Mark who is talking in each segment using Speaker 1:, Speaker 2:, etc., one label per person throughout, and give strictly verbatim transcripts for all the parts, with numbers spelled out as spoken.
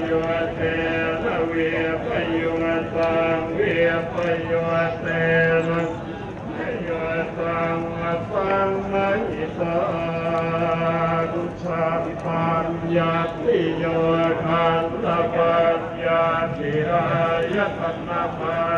Speaker 1: โยเตนะเวปโยตังเวปโยเตนะโยตังอัตตังนะหิตากุชังปัญญาติโยคันตปัญญาติรายตัณปัญ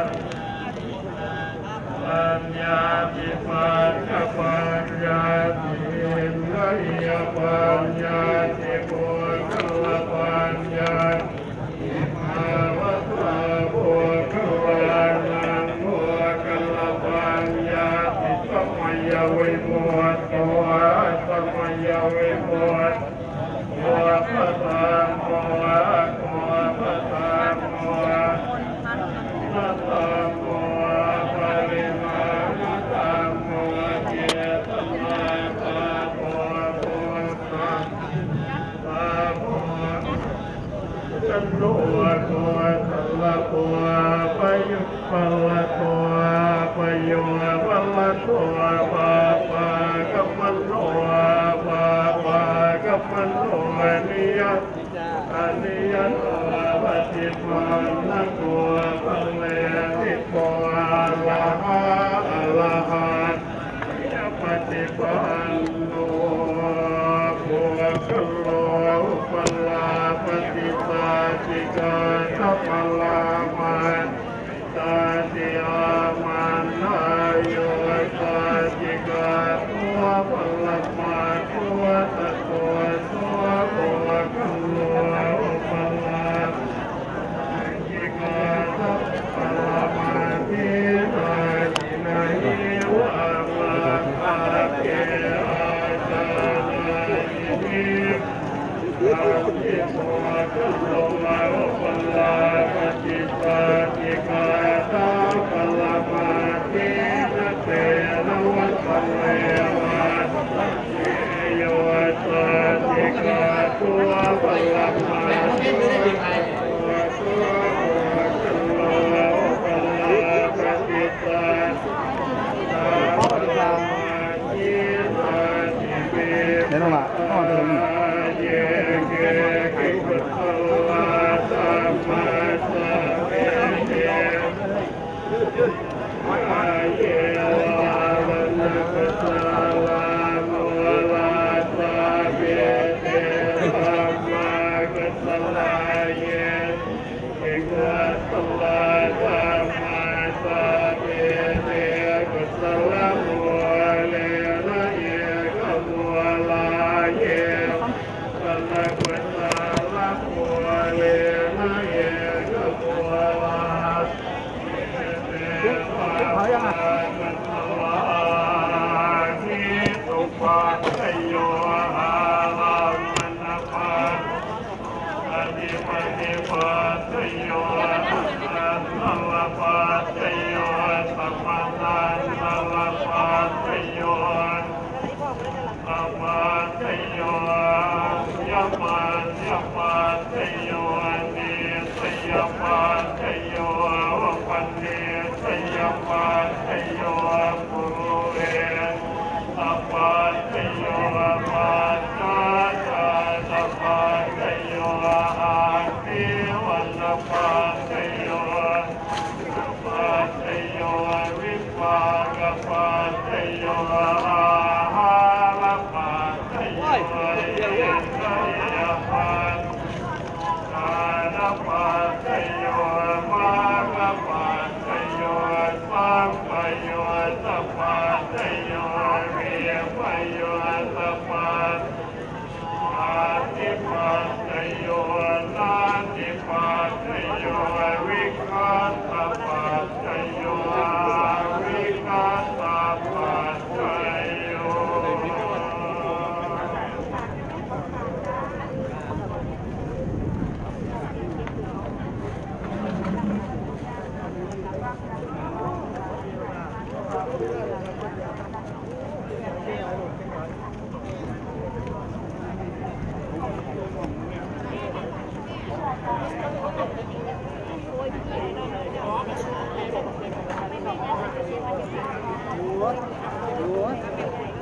Speaker 1: ปัญญาติปัญญาปัญญาตินะยปัญญาติโกกัลปัญญาติภาวะตาโภกัลวานังโภกัลปัญญาติสัมมยวิมุตโตสัมมยวิมุตโมปะตังโมโมปะตังโมนัตตังโมปริมาณตังโมเจตนาปะโพโพตังปะโพจันโลโกทัลละโกปยุปปะละโกปโยวัลละโกปะปะกัมมันโลปะปะกัมมันโลนิยะอนิยโตปฏิปันนะโกภะเลติโกอะระหะอะระหะปฏิปันโนโภคัลโลอุปลาปฏิปาติกาทัพพลามันตาติอามันนาโยตาติกาตัวพลมาตัวตะโกตัวโภคัลโลอุปลาติกาทัพพลามันตินาจินาหิวะมาอาเกอาจานาหิอาภิโภคัลโลอุปลาปฏิปาติกาทัพพลามันตินาเตนะวัตเววะโยตาติกาตัวพลามันตัวตัวคัลโลอุปลาปฏิปา
Speaker 2: เดี๋ยวลงมาอ้อเดิน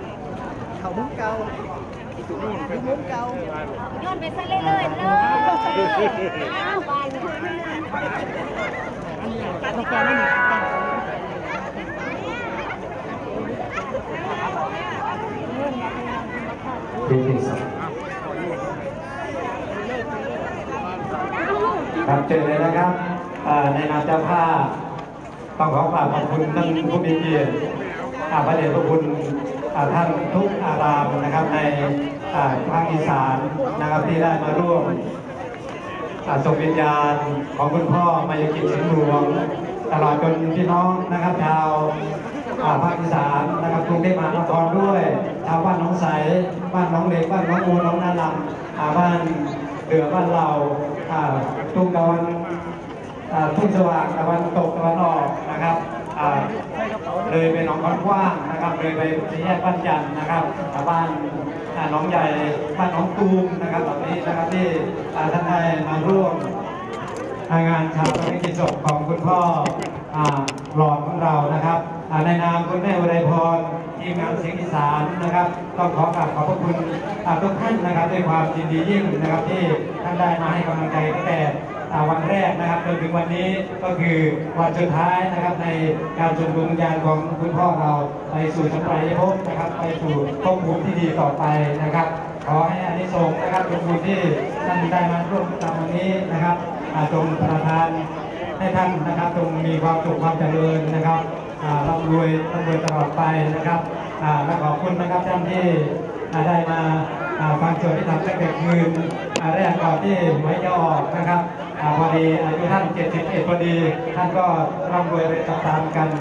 Speaker 3: เขามุ้งเก่าจุดนี้มุ้งเก่า
Speaker 4: ย้อนไปซะเรื่อยๆเลย
Speaker 3: ครับเจอเลยนะครับในนามเจ้าภาพต้องขอกราบขอบคุณท่านผู้มีเกียรติพระเดชพระคุณท่านทุกอารามนะครับในภาคอีสานนะครับที่ได้มาร่วมส่งวิญญาณของคุณพ่อมายกิจสิงห์หลวงตลอดจนพี่น้องนะครับชาวภาคอีสานนะครับกรุงเทพมหานครด้วยชาวบ้านน้องใสบ้านน้องเล็กบ้านน้องอูน้องนาลำบ้านเดือบ้านเราทุ่งตะวันทุ่งสว่างตะวันตกตะวันออกนะครับเลยไปหนองคอนกว้างนะครับเลยไปสี่แยกบ้านจันทร์นะครับบ้านหนองใหญ่บ้านหนองตูมนะครับเหล่านี้นะครับที่ท่านได้มาร่วมงานชาปนกิจศพของคุณพ่อหลอดของเรานะครับในนามคุณแม่วรัยพรทีมงานเสียงอีสานนะครับต้องขอกราบขอบพระคุณทุกท่านนะครับด้วยความยินดียิ่งนะครับที่ท่านได้มาให้กำลังใจตั้งแต่วันแรกนะครับจนถึงวันนี้ก็คือวันสุดท้ายนะครับในการส่งดวงวิญญาณของคุณพ่อเราไปสู่สัมปรายภพนะครับไปสู่ภพภูมิที่ดีต่อไปนะครับขอให้อานิสงส์นะครับเป็นบุญที่ท่านได้มาร่วมทำวันนี้นะครับจงประทานให้ท่านนะครับจงมีความสุขความเจริญนะครับร่ำรวยร่ำรวยตลอดไปนะครับและขอบคุณนะครับท่านที่ได้มาฟังสวดที่ทำตั้งแต่คืนแรกก่อนที่หวยจะออกนะครับพอดีอายุท่านเจ็ดสิบเอ็ดพอดีท่านก็ร่ำรวยไปตามๆกัน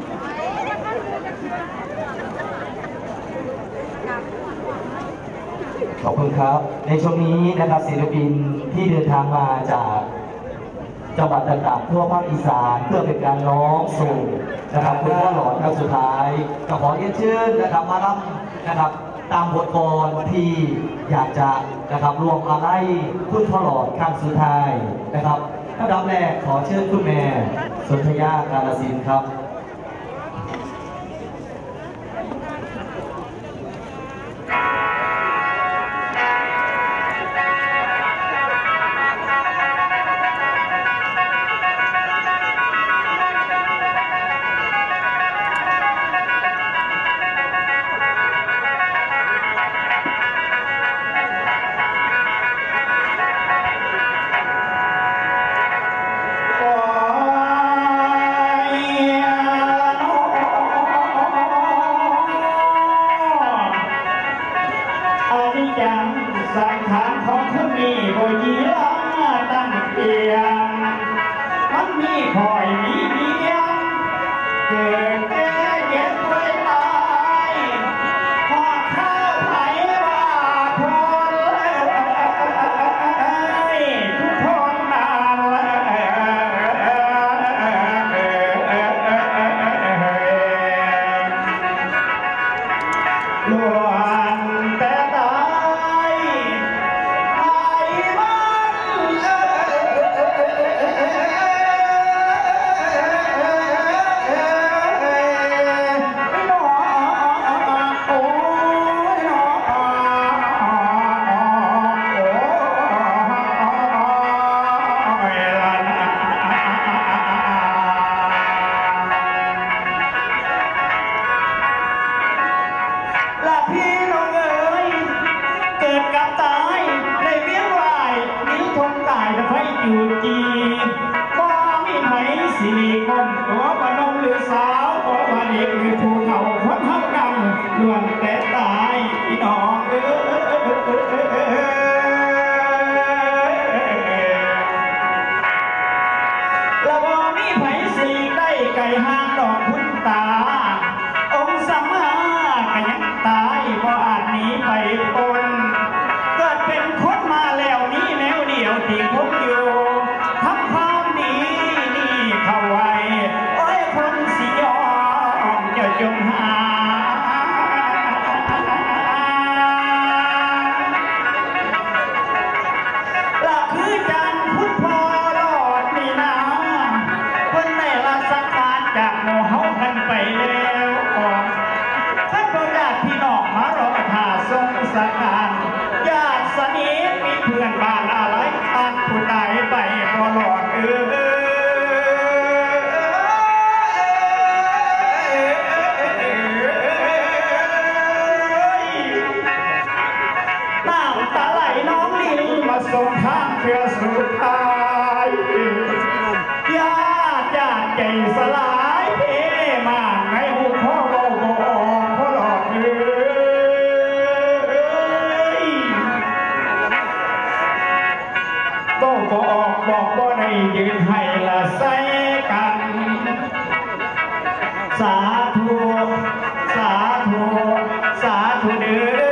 Speaker 4: ขอบคุณครับในช่วงนี้นะครับศิลปินที่เดินทางมาจากจังหวัดต่างๆทั่วภาคอีสานเพื่อเป็นการร้องสู่นะครับคุณพ่อหลอดครั้งสุดท้ายก็ขอเรียนเชิญนะครับมารับนะครับตามบทกลที่อยากจะนะครับรวมมาไล่คุณพ่อหลอดครั้งสุดท้ายนะครับอันดับแรกขอเชิญคุณแม่สนธยากาลสินครับ
Speaker 1: สังขารของคนนี้บ่ยีล้ำตั้งเตียงมันมีคอยมีเมียงเกิดแก่เก็บไว้ตายพอข้าวไผ่ว่าพอเลยทุกคนนานล้วนแต่ตายอยู่จีบ่มีไผสิริคนตัวบ่นมหรือสาวบ่ว่าเด็กหรือผู้เฒ่าคนเฮากันล้วนแต่ตายพี่น้องเอ้ยแล้วบ่มีไผสิได้ไก่ห้างดอกคุณตาองค์สัมมาก็ยังตายบ่อาจหนีไปปนเกิดเป็นคนมาแล้วนี้แนวเดียวที่ผมอยู่ทำความดีนี่เข้าไว้โอ้ยคนสิยอมจะจงหาละคือจันพุทธพอรอดนี่นาเพิ่นได้ละสังขารจากโมเฮากันไปแล้วท่านบ่ญาติพี่น้องมารอท่าทรงสังขารญาติสนิทมีเพื่อนบ้านอะไรต่างก็บอกบอกบ่ได้ยืนให้ละใส่กันสาธุสาธุสาธุเด้อ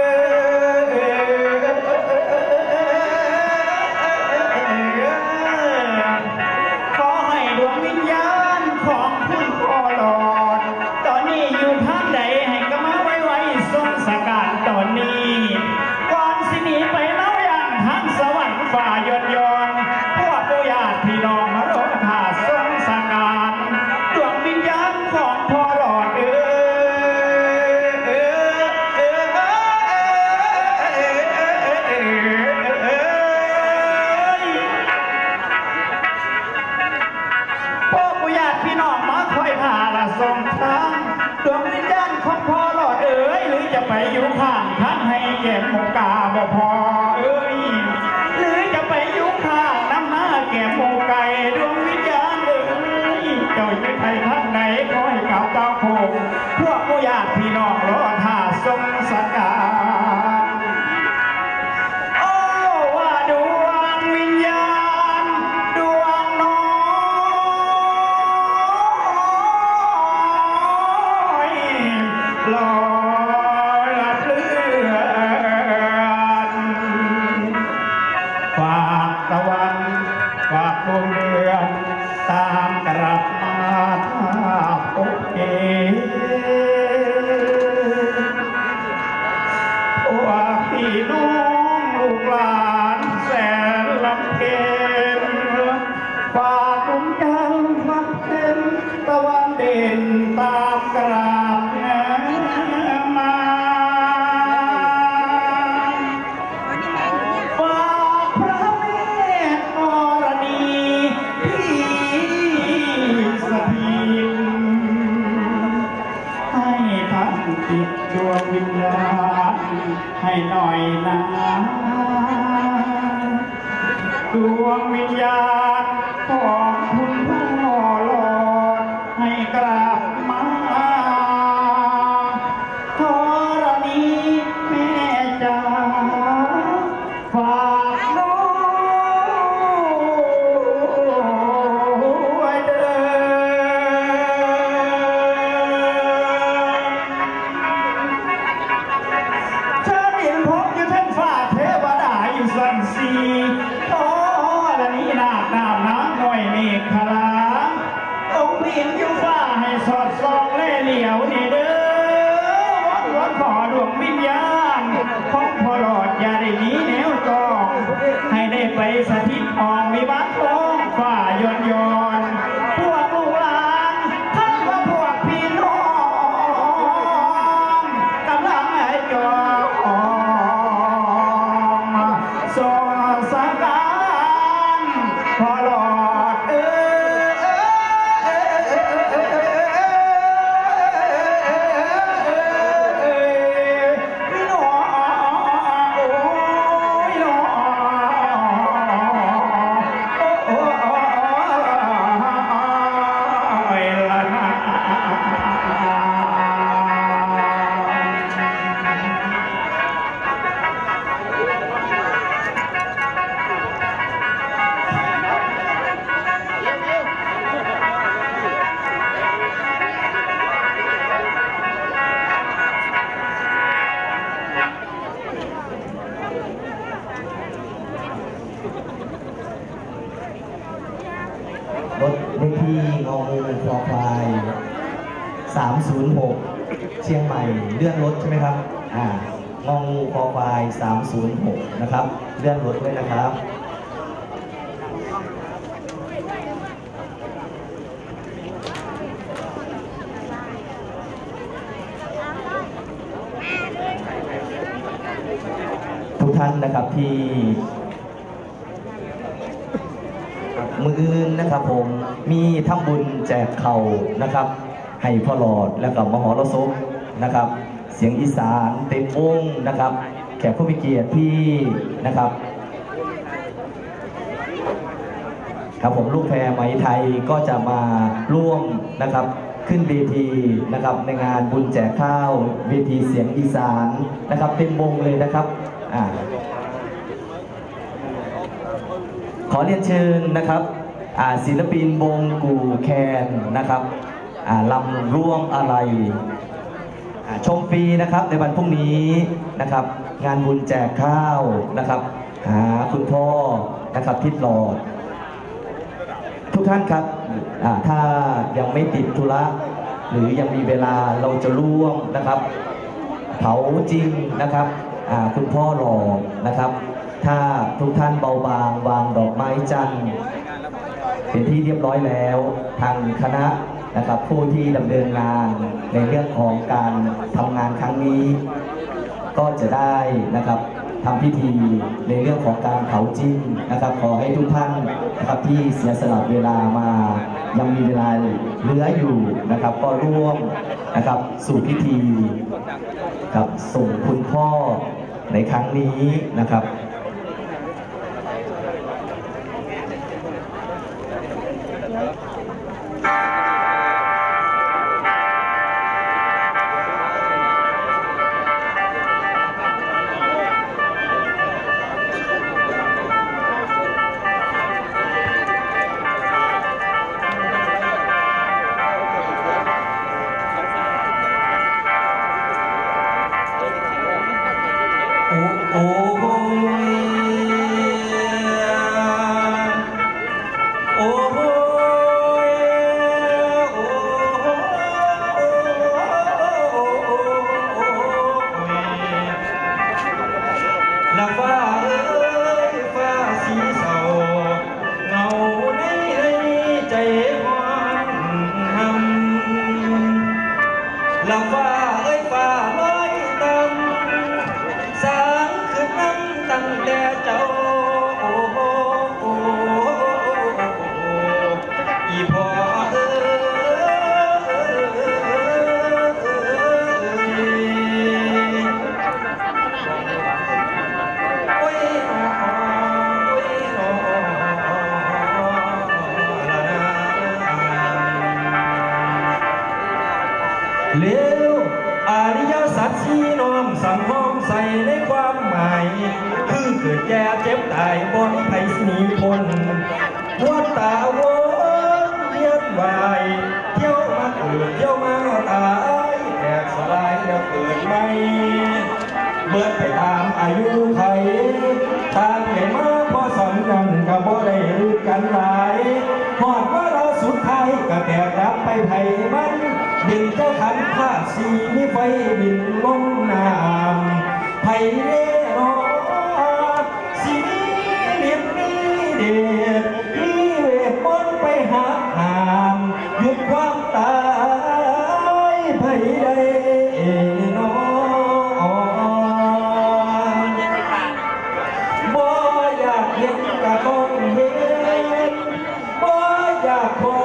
Speaker 1: ขอให้ดวงวิญญาณของคุณพ่อหลอดตอนนี้อยู่ทางใดให้ก็มาไว้ไว้ทรงสกัดตอนนี้ก่อนสิหนีไปเล่าอย่างทางสวรรค์ฝ่ายอนยอนพวกผู้ญาติพี่น้องมาร่วมถ่าทรงสกัดดวงวิญญาณของพ่อหลอดเอ้พี่น้องมาคอยพาละส่งทางดวงวิญญาณของพ่อหลอดเอ๋ยหรือจะไปอยู่ข้างท่านให้แก่หมูกาบ่พอเอ้ยหรือจะไปอยู่ข้างน้ำหน้าแก่หมูไก่ดวงวิญญาณเอ๋ยเจ้าอยู่ไทยท่านไหนขอให้กับเจ้าโคงพวกผู้ญาติพี่น้องรอท่าทรงสักการโอ้ว่าดวงวิญญาณดวงน้อยลอยละเลือนฝากตะวันฝากดวงเดือนตามกลับมาท่าพบเอพวกพี่น้องลูกหลานแสนลำเค็ญฝากดวงจันทร์พักเพ็ญตะวันเด่นตามกราบมาฝากพระเมตตารณีที่สถิตให้ท่านติดดวงวิญญาณให้หน่อยนะดวงวิญญาณของคุณพ่อหลอดให้กลับมาธรณีแม่จ๋าฝากน้องไว้เด้อเธอเห็นพบอยู่ท่านฝ่าเทวดาอยู่สันสีธรณีนาคน้ำน้ำหน่อยเมฆขลาองค์เพียงอยู่ฟ้าให้สอดส่องเล่เหลียวนี่เด้อวันวันขอดวงวิญญาณของพ่อหลอดอย่าได้หนีแนวจองให้ได้ไปสถิตอองวิบัติท้องฟ้ายอนยอนพวกลูกหลานทั้งว่าพวกพี่น้องกำลังให้จองส่งสักการพ่อหลอดเอ้พี่น้องโอ้ยน้องโอ้ยละนะ
Speaker 4: รถเลขที่งองูคอควายสามศูนย์หกเชียงใหม่เลื่อนรถใช่ไหมครับอ่างองูคอควายสามศูนย์หกนะครับเลื่อนรถด้วยนะครับ ทุกท่านนะครับที่มืออื่นนะครับผมมีทำบุญแจกเข่านะครับให้พ่อหลอดและกับมหรสพนะครับเสียงอีสานเต็มวงนะครับแขกผู้มีเกียรติที่นะครับครับผมลูกแพรไหมไทยก็จะมาร่วมนะครับขึ้นเวทีนะครับในงานบุญแจกข้าวเวทีเสียงอีสานนะครับเต็มวงเลยนะครับอ่าขอเรียนเชิญนะครับศิลปินวงกู่แคนนะครับลำร่วมอะไรชมฟรีนะครับในวันพรุ่งนี้นะครับงานบุญแจกข้าวนะครับหาคุณพ่อนะครับทิศหลอดทุกท่านครับถ้ายังไม่ติดธุระหรือยังมีเวลาเราจะร่วมนะครับเผาจริงนะครับคุณพ่อหล่อนะครับถ้าทุกท่านเบาบางวางดอกไม้จันทร์เป็นที่เรียบร้อยแล้วทางคณะนะครับผู้ที่ดำเนินงานในเรื่องของการทำงานครั้งนี้ก็จะได้นะครับทำพิธีในเรื่องของการเผาจิ้นนะครับขอให้ทุกท่านนะครับที่เสียสละเวลามายังมีเวลาเหลืออยู่นะครับก็ร่วมนะครับสู่พิธีกับส่งคุณพ่อในครั้งนี้นะครับเร็วอริยสัจสีน้อมสั่งห้อมใส่ในความหมายคือเกิดแก่เจ็บตายบ่มีไผสิหนีพ้นวัฏฏะวนเวียนว่ายเที่ยวมาเกิดเที่ยวมาตายแตกสลายแล้วเกิดใหม่เบิดไปตามอายุไขตามไปมาพอสำคัญก็บ่ได้รู้กันหลายหอดว่าเราสุดท้ายก็แตกดับไปไผมันบินเจ้าขันข้าสีมีไฟบินลงน้ำไผ่เล่รอสีเลียบมีเดชมีเวทมนต์ไปหาหามหยุดความตายไผ่ใดนอบ่อยากเห็นก็ต้องเห็นบ่อยากพอ